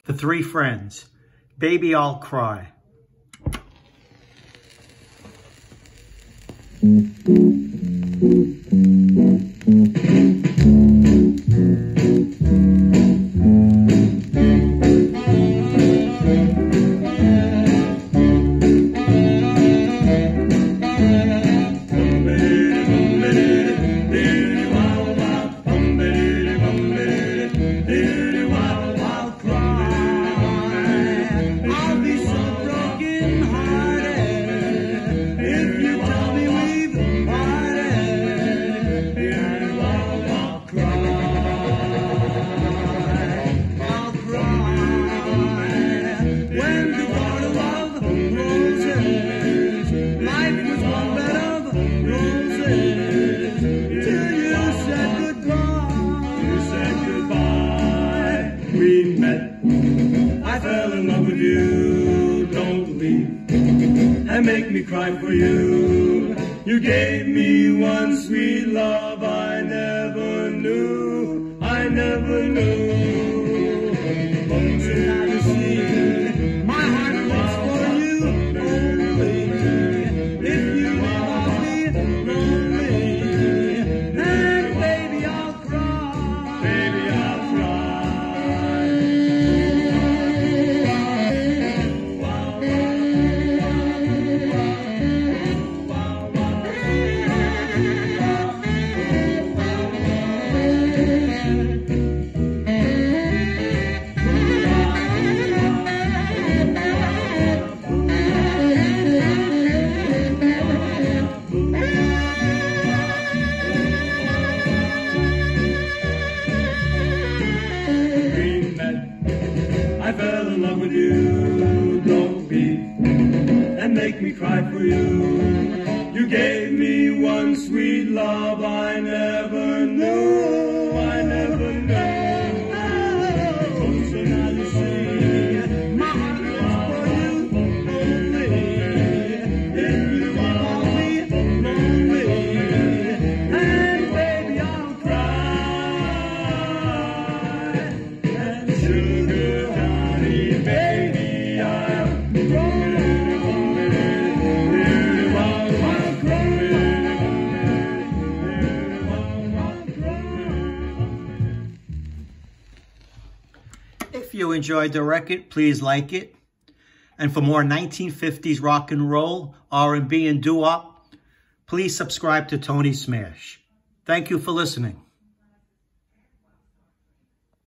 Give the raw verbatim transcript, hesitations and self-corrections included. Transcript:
The Three Friends, Baby I'll Cry. We met, I fell in love with you. Don't leave and make me cry for you. You gave me one sweet love I never knew, I never knew. So now you see, my heart beats for you only. If you leave, I'll be lonely. And baby, I'll cry. Baby, I'll cry. I fell in love with you. Don't leave and make me cry for you. You gave me one sweet love I never knew, I never knew. So now you see, my heart beats for you only. If you leave, I'll be lonely. And baby, I'll cry. And sugar, baby, I'm growing. If you enjoyed the record, please like it. And for more nineteen fifties rock and roll, R and B, and doo-wop, please subscribe to Tony Smash. Thank you for listening.